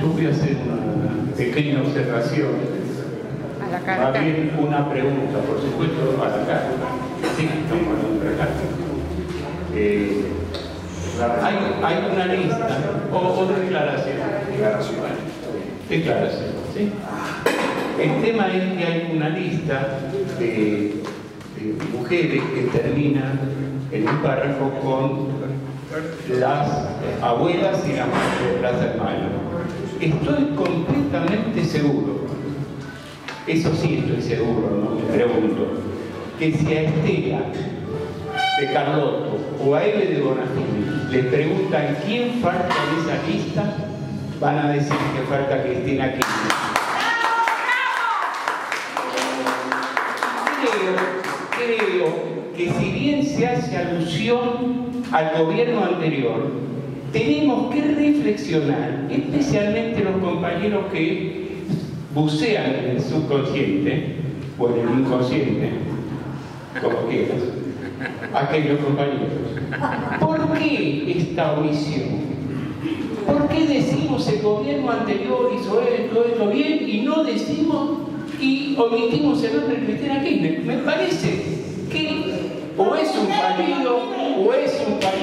Yo voy a hacer una pequeña observación, a la carta. más bien una pregunta, por supuesto, a la carta. Sí, estamos hablando de la carta. Hay una lista, o declaración. Declaración, ¿sí? El tema es que hay una lista de mujeres que terminan en un párrafo con las abuelas y las hermanas. Estoy completamente seguro, eso sí estoy seguro, ¿no? Me pregunto, que si a Estela de Carlotto o a Eve de Bonafini les preguntan quién falta en esa lista, van a decir que falta Cristina Kirchner. Creo que si bien se hace alusión al gobierno anterior, tenemos que reflexionar, especialmente los compañeros que bucean en el subconsciente o en el inconsciente, como quieras, aquellos compañeros. ¿Por qué esta omisión? ¿Por qué decimos el gobierno anterior hizo esto bien y no decimos y omitimos el nombre de Cristina Kirchner? Me parece que o es un fallido o es un fallido